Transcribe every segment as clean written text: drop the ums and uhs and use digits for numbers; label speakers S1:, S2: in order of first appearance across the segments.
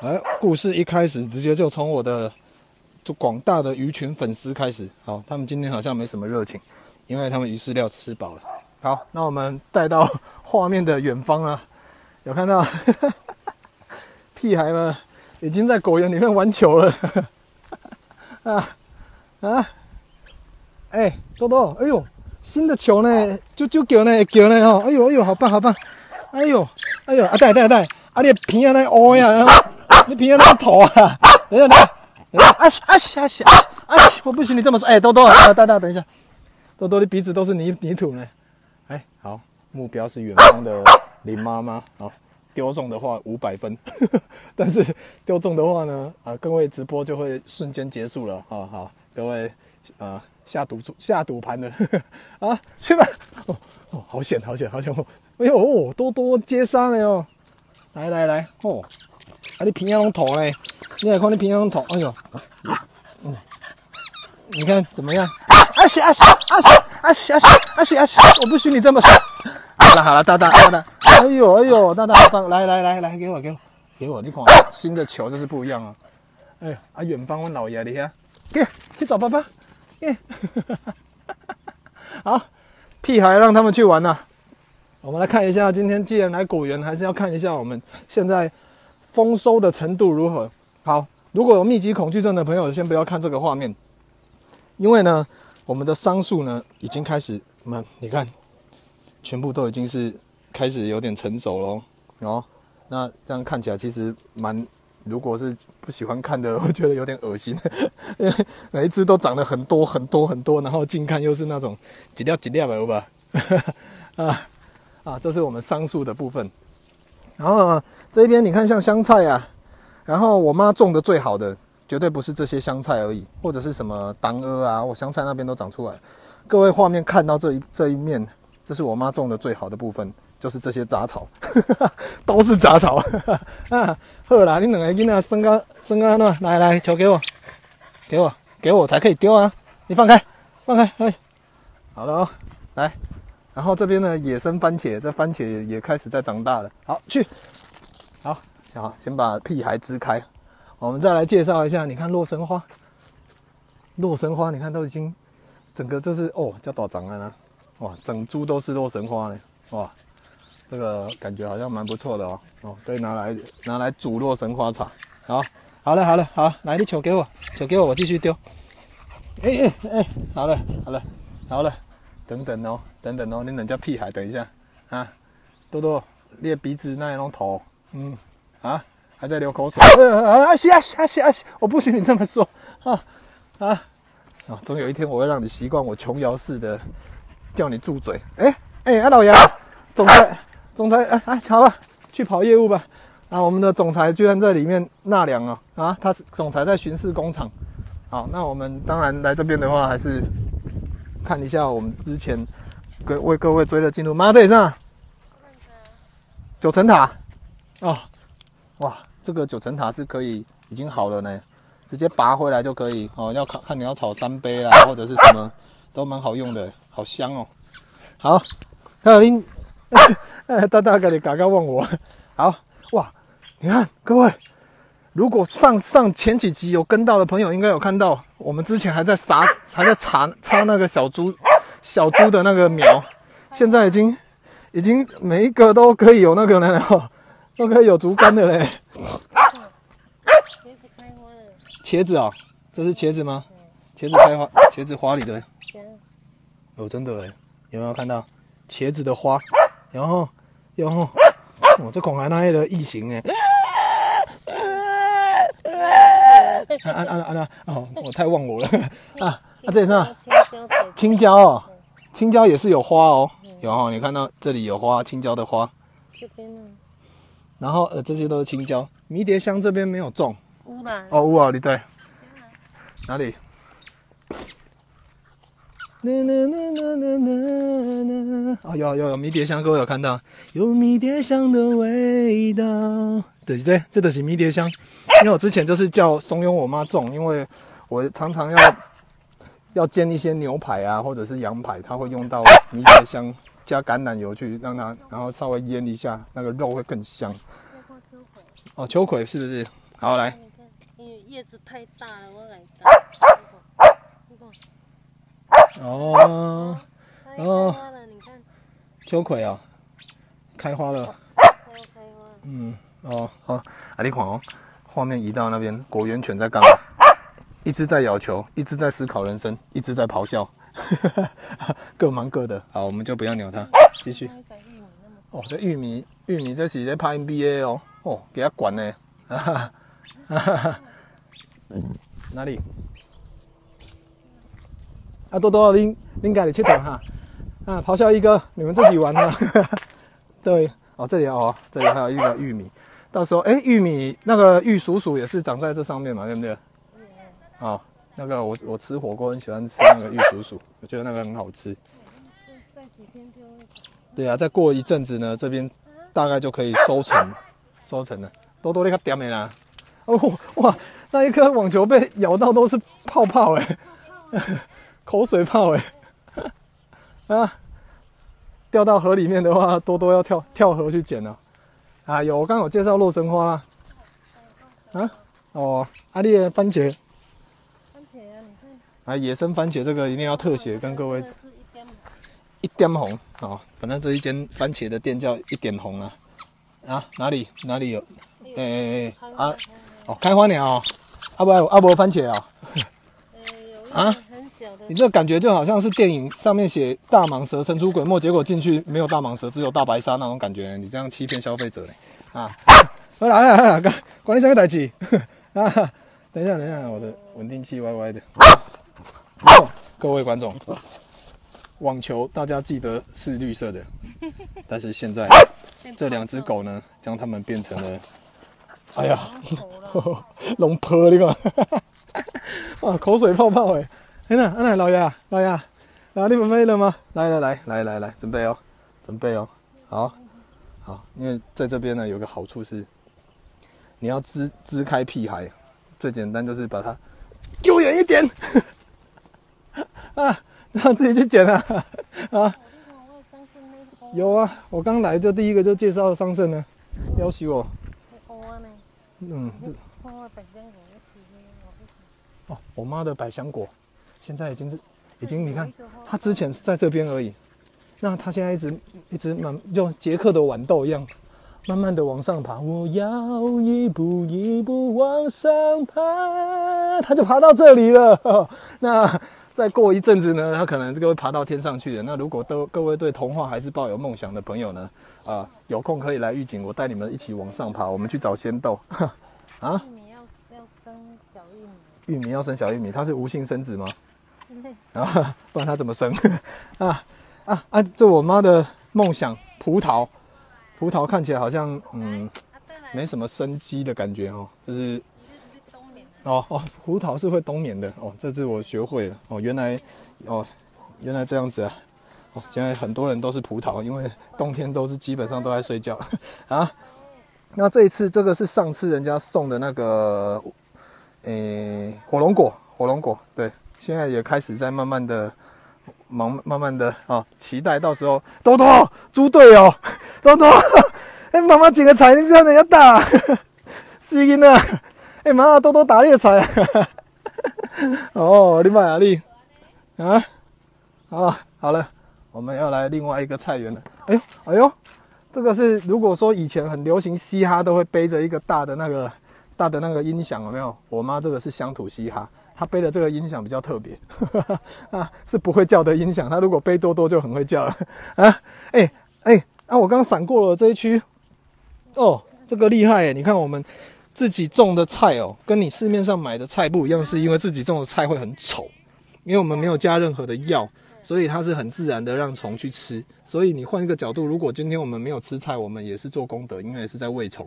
S1: 故事一开始直接就从我的广大的鱼群粉丝开始。好，他们今天好像没什么热情，因为他们鱼饲料吃饱了。好，那我们带到画面的远方啊，有看到屁孩们已经在果园里面玩球了。多多，哎呦，新的球呢，就叫呢，叫呢哦，哎呦，好棒，哎呦，带，你的鼻啊那乌呀，你鼻啊那头啊，等一下，我不许你这么说，多多，等一下，多多的鼻子都是泥土呢，好，目标是远方的林妈妈，好，丢中的话500分，但是丢中的话呢，各位直播就会瞬间结束了，好，各位下赌盘的去吧，好险，哎呦，多多接杀了哟，来，你平阳龙头呢？你来看你平阳龙头，哎呦，你看怎么样？我不许你这么说。好了，大，哎呦，大好棒，来，给我，你看新的球就是不一样啊。远方我老爷你看，去找爸爸。好，屁孩让他们去玩呐。我们来看一下，今天既然来果园，还是要看一下我们现在丰收的程度如何。好，如果有密集恐惧症的朋友，先不要看这个画面，因为呢，我们的桑树呢已经开始，你看，全部都已经是开始有点成熟咯。那这样看起来其实如果是不喜欢看的，我觉得有点恶心，因为每一只都长得很多，然后近看又是那种一粒的吧，这是我们桑树的部分。然后这边你看像香菜啊，然后我妈种的最好的绝对不是这些香菜而已，或者是什么当啊，我香菜那边都长出来。各位画面看到这一面，这是我妈种的最好的部分，就是这些杂草，都是杂草好啦，你两个囡仔生个那，来，球给我才可以丢啊！你放开，好了来，然后这边呢野生番茄，这番茄也开始在长大了。好，好，先把屁孩支开，我们再来介绍一下。你看洛神花，你看都已经整个就是叫大长啊，哇，整株都是洛神花呢，哇。这个感觉好像蛮不错的可以拿来煮洛神花茶。好了，来，你球给我，我继续丢。好了，等等哦，你人家屁孩，等一下多多，你的鼻子那一种头，还在流口水。我不许你这么说总有一天我会让你习惯我琼瑶式的叫你住嘴。老杨，总裁，好了，去跑业务吧。我们的总裁居然在里面纳凉他是总裁在巡视工厂。好，那我们当然来这边的话，还是看一下我们之前为各位追的进度。妈的，上9层塔哇，这个9层塔是可以已经好了呢，直接拔回来就可以要看你要炒3杯啦，或者是什么都蛮好用的，好香好，还有您。大概你嘎嘎忘我。好哇，你看各位，如果上前几集有跟到的朋友，应该有看到，我们之前还在插那个小猪的那个苗，现在已经每一个都可以有那个了，都可以有竹竿的嘞。
S2: 茄子开花了。
S1: 茄子这是茄子吗？茄子开花，茄子花里的。真的有没有看到茄子的花？然后，这恐还那的异形我太忘我了这里是青椒青椒也是有花有你看到这里有花，青椒的花。
S2: 这边呢？
S1: 然后这些都是青椒，迷迭香这边没有种。
S2: 有啦。
S1: 有你对。哪里？有迷迭香，各位有看到？有迷迭香的味道，对，这就是迷迭香。因为我之前就是叫怂恿我妈种，因为我常常要煎一些牛排啊，或者是羊排，它会用到迷迭香加橄榄油去让它，然后稍微腌一下，那个肉会更香。秋葵是不是？ 好来。
S2: 你看，因为叶子太大了，我来打。
S1: 哦
S2: 开花了，你看。
S1: 秋葵啊，开花了。
S2: 开花。
S1: 嗯，哦，好，啊，你看哦，画面移到那边，果园犬在干嘛？一只在咬球，一只在思考人生，一只在咆哮，各忙各的。好，我们就不要鸟它，继续。哦，这玉米这是在拍 NBA 哦，哦，给它管呢，哪里？啊，多多，恁家里去等哈，啊，咆哮一哥，你们自己玩哈，对，哦，这里哦，这里还有一个玉米，到时候玉米那个玉蜀黍也是长在这上面嘛，对不对？哦，那个我吃火锅很喜欢吃那个玉蜀黍，我觉得那个很好吃。
S2: 再几天就会。
S1: 对啊，再过一阵子呢，这边大概就可以收成了。多多那个点的啦，哦哇，那一颗网球被咬到都是泡泡哎，口水泡哎，啊，掉到河里面的话，多多要跳河去捡了。啊，我刚有介绍洛神花啦。啊，哦，你的番茄。
S2: 番茄啊，你看。
S1: 啊，野生番茄这个一定要特写，跟各位。一点红哦，反正这一间番茄的店叫一点红啊。啊，哪里有？哦，开花鸟哦，没番茄哦。
S2: 啊，很小的。
S1: 你这感觉就好像是电影上面写大蟒蛇神出鬼没，结果进去没有大蟒蛇，只有大白鲨那种感觉。你这样欺骗消费者嘞！啊，好啦，管你什么代志啊？等一下，我的稳定器歪歪的。各位观众。网球大家记得是绿色的，但是现在这两只狗呢，将它们变成了，哎呀，龙婆你看，哇，口水泡泡哎，哎那老爷，你们飞了吗？来，准备哦，好，因为在这边呢有个好处是，你要支开屁孩，最简单就是把它丢远一点，啊。让自己去捡啊！啊，有啊，我刚来就第一个就介绍桑葚呢，要求我。哦，我妈的百香果，现在已经你看，她之前是在这边而已，那她现在一直就杰克的豌豆一样，慢慢的往上爬。我要一步一步往上爬，她就爬到这里了。那。再过一阵子呢，它可能就会爬到天上去了。那如果各位对童话还是抱有梦想的朋友呢，有空可以来玉井，我带你们一起往上爬，我们去找仙豆。啊？玉米要生小玉米。玉米要生小玉米，它是无性生殖吗？啊，不然它怎么生？这我妈的梦想，葡萄看起来好像没什么生机的感觉哦，就是。葡萄是会冬眠的哦，这次我学会了哦，原来这样子啊，哦，现在很多人都是葡萄，因为冬天基本上都在睡觉啊。那这一次这个是上次人家送的那个火龙果，对，现在也开始在慢慢的期待到时候多多猪队友多多，妈妈捡个彩，你不要人家打，是因啊。妈，多多打猎才哦，你买哪里啊？好了，我们要来另外一个菜园了。哎呦，这个是如果说以前很流行嘻哈，都会背着一个大的那个音响，有没有？我妈这个是乡土嘻哈，她背的这个音响比较特别是不会叫的音响。她如果背多多就很会叫了啊！我刚闪过了这一区，哦，这个厉害耶！你看我们。自己种的菜哦，跟你市面上买的菜不一样，是因为自己种的菜会很丑，因为我们没有加任何的药，所以它是很自然的让虫去吃。所以你换一个角度，如果今天我们没有吃菜，我们也是做功德，因为也是在喂虫。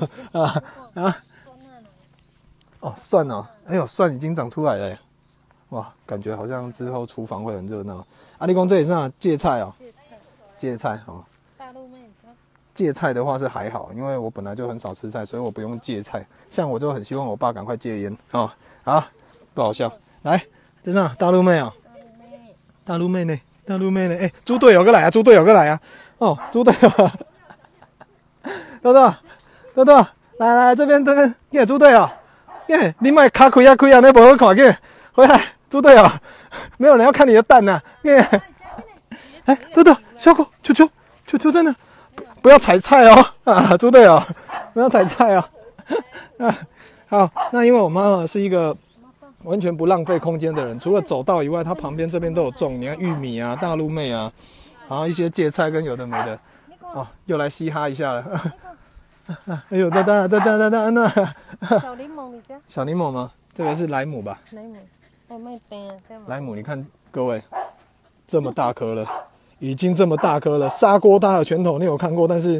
S1: 蒜哦，哎呦，蒜已经长出来了耶，哇，感觉好像之后厨房会很热闹。你说这里是哪？芥菜哦，芥菜哦。芥菜的话是还好，因为我本来就很少吃菜，所以我不用芥菜。像我就很希望我爸赶快戒烟哦。好，不好笑。来，这是大陆妹啊、大陆妹呢？猪队友过来啊！猪队友过来啊！哦，猪队友，豆豆， 来这边，耶，猪队友，耶，你买卡开啊，那不好看嘅，回来，猪队友，没有人要看你的蛋呐，耶，哎，豆豆，小狗，球在那，不要踩菜哦，啊，猪队友，不要踩菜哦，啊，好，那因为我妈妈是一个完全不浪费空间的人，除了走道以外，她旁边这边都有种，你看玉米啊、大陆妹啊，然后一些芥菜跟有的没的，哦，又来嘻哈一下了。哎呦，哒，那
S2: 小柠檬，你家
S1: 小柠檬吗？这个是莱姆吧？
S2: 莱姆，哎，卖蛋啊，干嘛？
S1: 莱姆，你看各位，这么大颗了，已经这么大颗了，砂锅大的拳头你有看过？但是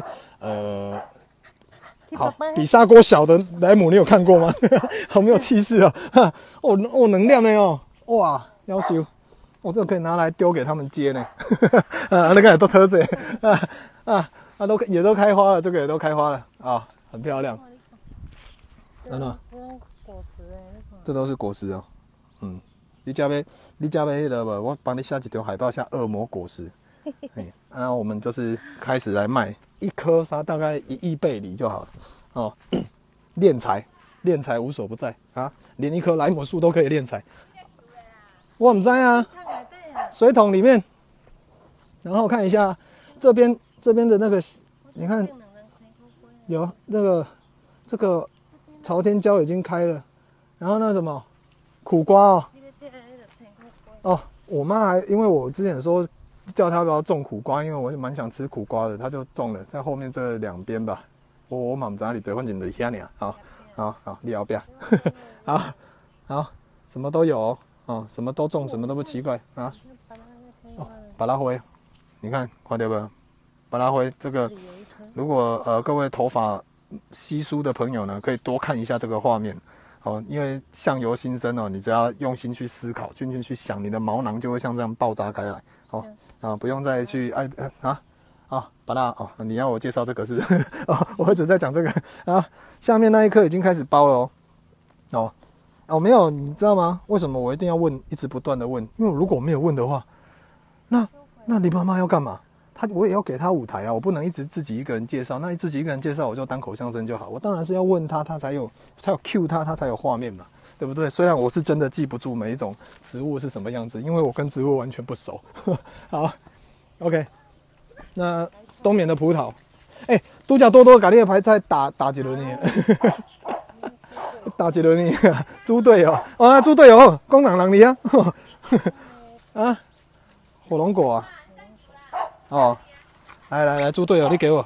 S1: 好，比砂锅小的莱姆你有看过吗？好没有气势啊！哦，能量呢哦，哇，要求，我这个可以拿来丢给他们接呢。那个都车子也都开花了，这个也都开花了啊，很漂亮。真的，
S2: 果实哎，
S1: 这都是果实哦。嗯，你家要那个不？我帮你下几条海报，下恶魔果实。然后我们就是开始来卖，一颗沙大概1亿贝里就好了哦。敛财无所不在啊，连一棵莱姆树都可以敛财。我不知啊，水桶里面，然后看一下这边的那个，你看有那个这个朝天椒已经开了，然后那什么苦瓜哦，哦，我妈还因为我之前说叫她不要种苦瓜，因为我蛮想吃苦瓜的，她就种了在后面这2边吧。我嘛不知道你对，反正就是遐尔。好，你要不要？好，什么都有哦，什么都种，什么都不奇怪啊。哦，巴拉灰，你看看到没？巴拉灰这个，如果各位头发稀疏的朋友呢，可以多看一下这个画面哦，因为相由心生哦，你只要用心去思考，用心去想，你的毛囊就会像这样爆炸开来哦，不用再去巴拉哦，你要我介绍这个是哦，我一直在讲这个啊，下面那一颗已经开始包了哦，没有，你知道吗？为什么我一定要问，一直不断的问？因为如果我没有问的话，那你妈妈要干嘛？我也要给她舞台啊，我不能一直自己一个人介绍。那自己一个人介绍，我就单口相声就好。我当然是要问她，她才有 cue 她才有画面嘛，对不对？虽然我是真的记不住每一种植物是什么样子，因为我跟植物完全不熟。好 ，OK， 那冬眠的葡萄，都叫多把你的牌菜打一轮呢，打一轮呢，猪队友啊，猪队友，工人你啊，啊，火龙果啊，哦，来，猪队友，你给我，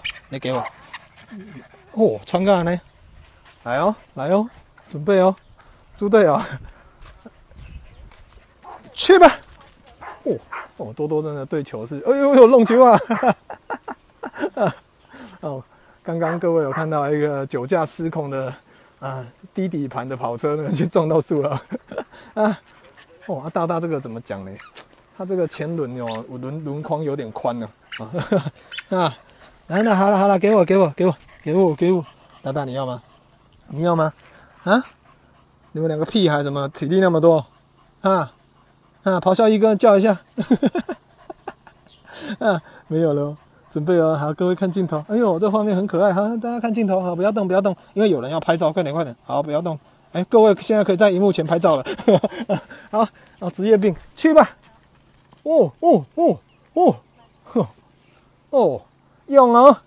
S1: 哦，穿干呢，来哦，准备哦，猪队友，去吧，多多真的对球是，哎呦，弄球啊！哦，刚刚各位有看到一个酒驾失控的低底盘的跑车呢，去撞到树了大这个怎么讲呢？它这个前轮轮框有点宽了来，好了，给我，大你要吗？你要吗？啊？你们2个屁孩怎么体力那么多咆哮一哥叫一下没有了。准备哦，好，各位看镜头。哎呦，这画面很可爱，好，大家看镜头，好，不要动，因为有人要拍照，快点，好，不要动。各位现在可以在荧幕前拍照了。好，职业病，去吧。用哦，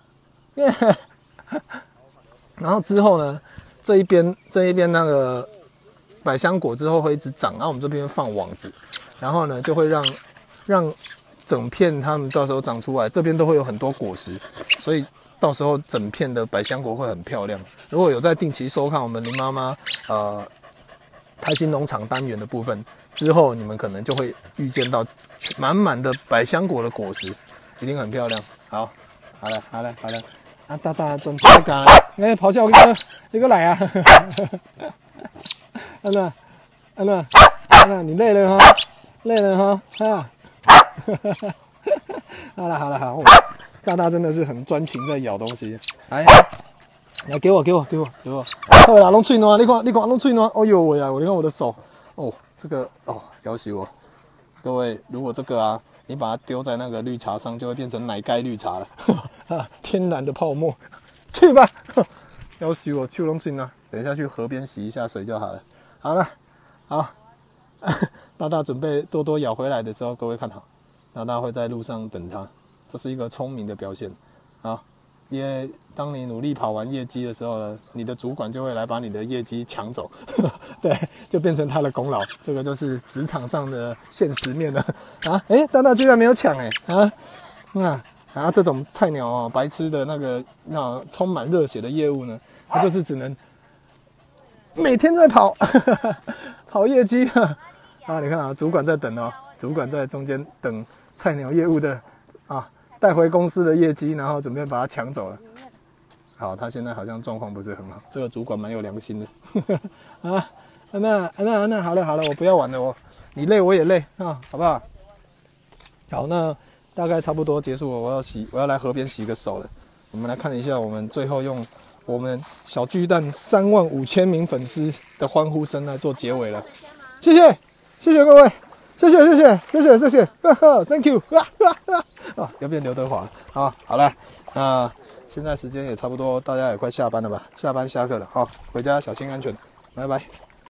S1: 然后之后呢，这一边那个百香果之后会一直长，然后我们这边放网子，然后呢就会让整片它们到时候长出来，这边都会有很多果实，所以到时候整片的百香果会很漂亮。如果有在定期收看我们林妈妈开心农场单元的部分，之后你们可能就会遇见到满满的百香果的果实，一定很漂亮。好了，大准备干，咆哮哥，你过来啊！安娜，你累了哈？好了，大真的是很专情在咬东西。来，给我。好啦，弄脆暖，你看，弄脆暖。哎呦喂啊！你看我的手，这个要死我。各位，如果这个你把它丢在那个绿茶上，就会变成奶盖绿茶了，天然的泡沫。去吧， 要洗我去弄信啊，等一下去河边洗一下水就好了。好了，好，大大准备多多咬回来的时候，各位看好，大大会在路上等他，这是一个聪明的表现啊。因为当你努力跑完业绩的时候呢，你的主管就会来把你的业绩抢走，对，就变成他的功劳。这个就是职场上的现实面了啊！大大居然没有抢这种菜鸟哦，白痴的那充满热血的业务呢，他就是只能每天在跑，跑业绩啊！你看啊，主管在等哦，主管在中间等菜鸟业务的啊。带回公司的业绩，然后准备把它抢走了。好，他现在好像状况不是很好，这个主管蛮有良心的。啊，安娜，好了，我不要玩了，你累我也累啊，好不好？好，那大概差不多结束了，我要来河边洗个手了。我们来看一下，我们最后用我们小巨蛋35000名粉丝的欢呼声来做结尾了。谢谢各位。谢谢，Thank you，要变刘德华啊！好了，现在时间也差不多，大家也快下班了吧？下班下课了，好，回家小心安全，拜拜。